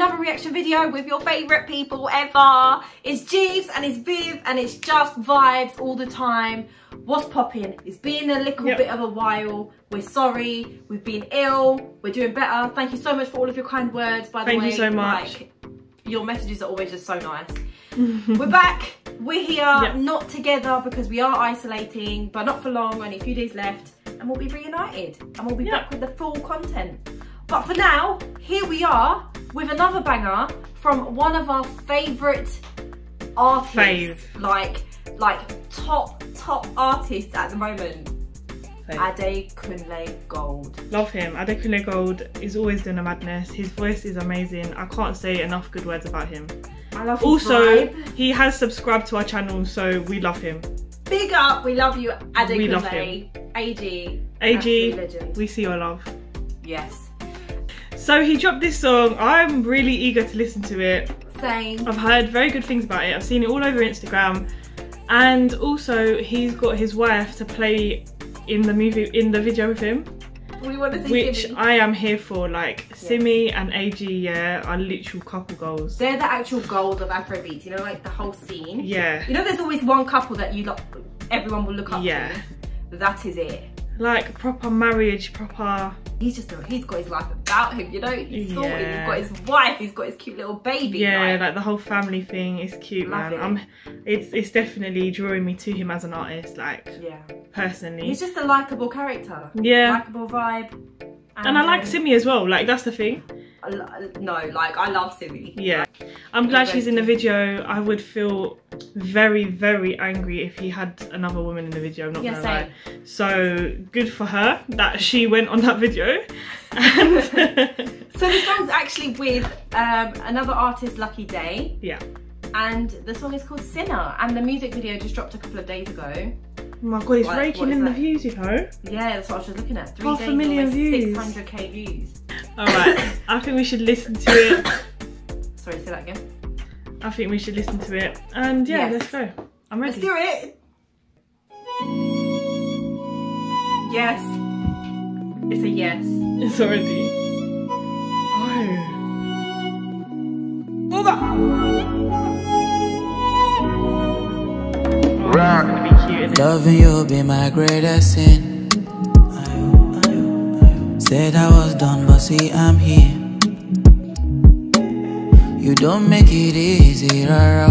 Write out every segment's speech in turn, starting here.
another reaction video with your favourite people ever. It's Jeeves and it's Viv and it's just vibes all the time. What's popping? It's been a little bit of a while. We're sorry, we've been ill, we're doing better. Thank you so much for all of your kind words, by the way. Thank you so much. Like, your messages are always just so nice. We're back, we're here, not together because we are isolating, but not for long, only a few days left, and we'll be reunited and we'll be back with the full content. But for now, here we are with another banger from one of our favourite artists, like top artists at the moment. Adekunle Gold. Love him. Adekunle Gold is always doing a madness. His voice is amazing. I can't say enough good words about him. I love his also vibe. He has subscribed to our channel, so we love him. Big up, we love you, Adekunle. We love him. AG, we see your love. Yes. So he dropped this song. I'm really eager to listen to it. Same. I've heard very good things about it. I've seen it all over Instagram, and also he's got his wife to play in the video with him. We want to see which Simi. I am here for. Like Simi and AG, are literal couple goals. They're the actual goals of Afrobeats, you know, like the whole scene. Yeah. You know, there's always one couple that everyone will look up to. That is it. Like proper marriage, proper. He's got his life about him, you know. He's sorted. He's Yeah. got his wife. He's got his cute little baby. Yeah, like the whole family thing is cute, Love man. It's definitely drawing me to him as an artist, like personally. He's just a likable character. Yeah. Likable vibe. And I like Simi as well. Like that's the thing. No, like I love Simi. Yeah. I'm glad she's in the video. I would feel very, very angry if he had another woman in the video, I'm not gonna lie. So good for her that she went on that video. And so the song's actually with another artist, Lucky Day. Yeah. And the song is called Sinner, and the music video just dropped a couple of days ago. Oh my god, it's raking in the views, you know. Yeah, that's what I was just looking at. 3 days, 500,000 views. 600k views. Alright, I think we should listen to it. Sorry, say that again. I think we should listen to it. And yeah, let's go. I'm ready. Let's do it. Yes. It's a yes. It's already. Oh. Loving you be my greatest sin. Said I was done, but see I'm here. You don't make it easy, rara,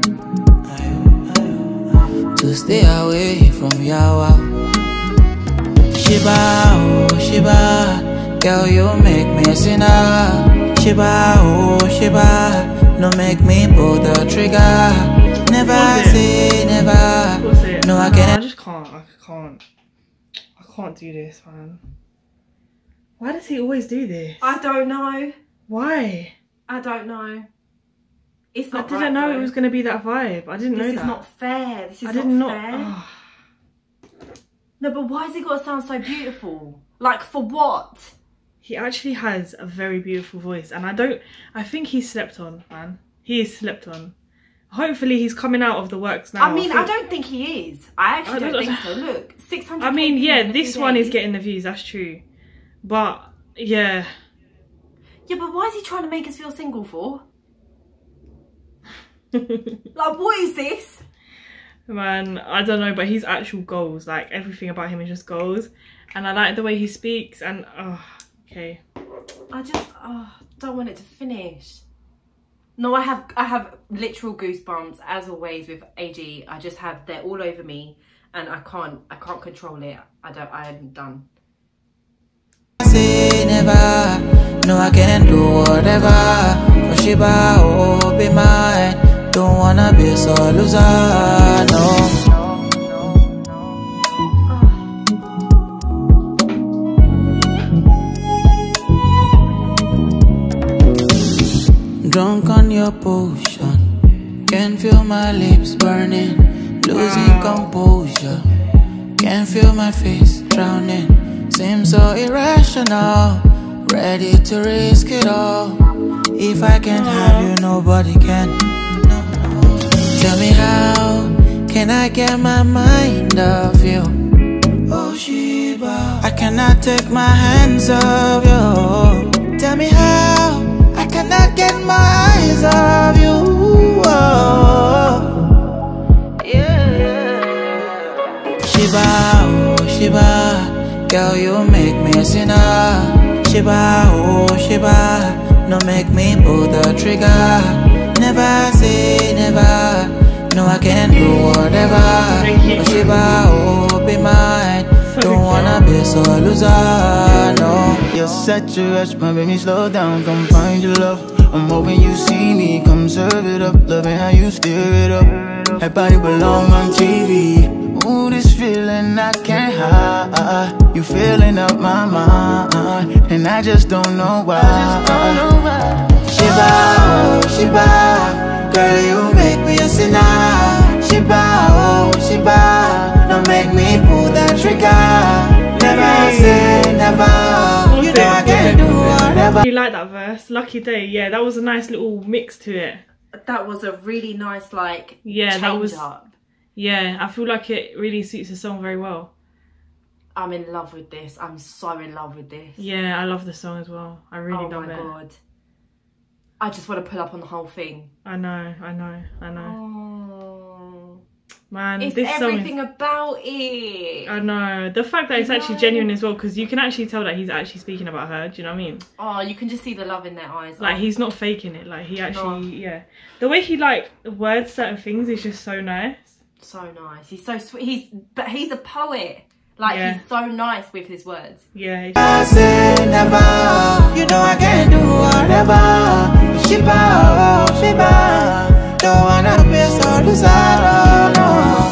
to stay away from Yawa. Shiba, oh Shiba, girl you make me a sinner. Shiba, oh Shiba, no make me pull the trigger. Never say never. No, I can't. I just can't. I can't do this, man. Why does he always do this? I don't know. Why? I don't know. It's not. I didn't know it was going to be that vibe. I didn't know that. This is not fair. This is not fair. Oh. No, but why has he got to sound so beautiful? Like, for what? He actually has a very beautiful voice, and I think he's slept on, man. He is slept on. Hopefully he's coming out of the works now. I mean, I don't think he is. I actually don't think so. Look, 600. I mean, yeah, this one is getting the views, that's true. But, yeah. Yeah, but why is he trying to make us feel single for? Like, what is this? Man, I don't know, but he's actual goals. Like, everything about him is just goals. And I like the way he speaks, and, okay. I just, don't want it to finish. No, I have literal goosebumps as always with AG. I just have, they're all over me, and I can't control it. I'm done. Say never, no I can do whatever. For Shiba, oh be mine. Don't wanna be so loser, no. Drunk on your potion, can feel my lips burning, losing composure. Can feel my face drowning, seems so irrational. Ready to risk it all. If I can't have you, nobody can. No. Tell me how can I get my mind off you? Oh Shiba, I cannot take my hands off you. Tell me how I can cannot get my eyes off you. Oh, yeah. Shiba, oh Shiba, girl, you make me a sinner. Shiba, oh Shiba, no make me pull the trigger. Never say never, no I can do whatever. But Shiba, oh be mine, don't wanna be so loser, no. You're such a rush, my baby, slow down, come find your love. I'm hoping you see me, come serve it up. Loving how you stir it up, that body belong on TV. Ooh, this feeling I can't hide. You filling up my mind, and I just don't know why. Shiba, oh Shiba, girl, you make me a sinner. Shiba, oh Shiba, don't make me pull that trigger. Never say never, you know I can do whatever. You like that verse? Lucky Day, yeah, that was a nice little mix to it. That was a really nice, like, yeah, that was up. Yeah, I feel like it really suits the song very well. I'm in love with this. I'm so in love with this. Yeah, I love the song as well. I really love it. Oh my god. I just want to pull up on the whole thing. I know. Oh. Man, it's this everything song is... about it. I know. The fact that it's actually genuine as well, because you can actually tell that he's actually speaking about her. Do you know what I mean? Oh, you can just see the love in their eyes. Like, he's not faking it. Like, he actually, yeah. The way he, like, words certain things is just so nice. So nice. He's so sweet. But he's a poet. Like, yeah. He's so nice with his words. Yeah. I say never, you know I can do whatever. Shiba, oh Shiba, don't wanna be so desire, no.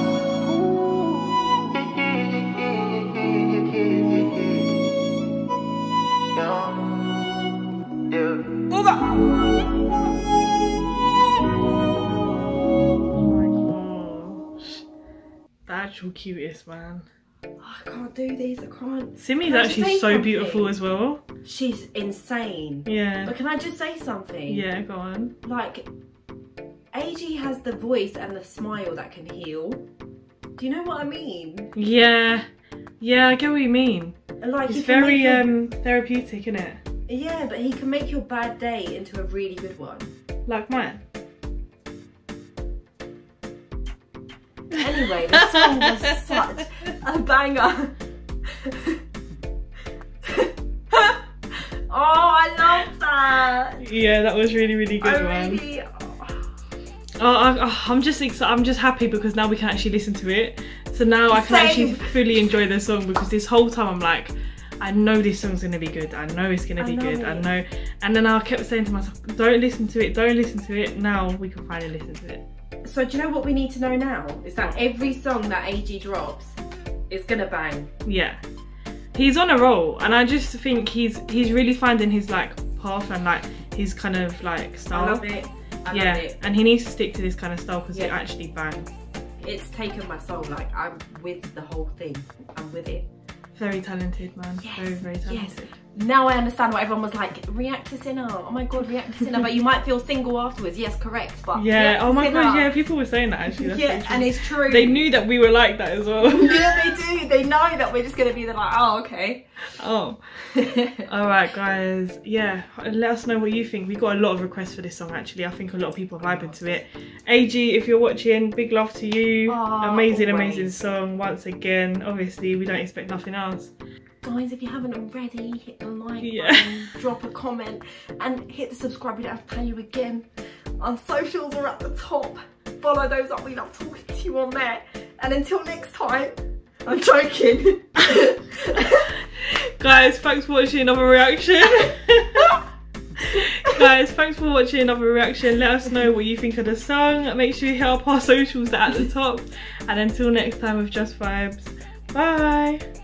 The actual cutest, man. I can't do these, I can't. Simi's actually so beautiful as well. She's insane. Yeah. But can I just say something? Yeah, go on. Like, AG has the voice and the smile that can heal. Do you know what I mean? Yeah. Yeah, I get what you mean. Like, it's very therapeutic, isn't it? Yeah, but he can make your bad day into a really good one. Like mine. Anyway, the song was such a banger. Oh, I love that. Yeah, that was really, really good, man. I'm just excited. I'm just happy because now we can actually listen to it. So now I can actually fully enjoy the song, because this whole time I'm like, I know this song's gonna be good. I know it's gonna be good. I know. And then I kept saying to myself, don't listen to it. Don't listen to it. Now we can finally listen to it. So do you know what we need to know now? Is that every song that AG drops is gonna bang. Yeah. He's on a roll, and I just think he's really finding his like path and like his kind of like style. I love it. I love it. And he needs to stick to this kind of style because it actually bangs. It's taken my soul. Like, I'm with the whole thing. I'm with it. Very talented, man. Yes. Very, very talented. Yes. Now I understand why everyone was like, react to Sinner. Oh my god, react to Sinner. But you might feel single afterwards. Yes, correct. But yeah, oh my god, yeah, people were saying that actually. That's yeah, and it's true. They knew that we were like that as well. Yeah, they do. They know that we're just going to be there like, oh, okay. Oh. Alright, guys. Yeah, let us know what you think. We got a lot of requests for this song actually. I think a lot of people are vibing to it. AG, if you're watching, big love to you. Amazing, amazing song once again. Obviously, we don't expect nothing else. Guys, if you haven't already, hit the like button, drop a comment, and hit the subscribe. We don't have to tell you again. Our socials are at the top. Follow those up. We love talking to you on there. And until next time, I'm joking. Guys, thanks for watching another reaction. Guys, thanks for watching another reaction. Let us know what you think of the song. Make sure you hit up our socials at the top. And until next time with Just Vibes, bye.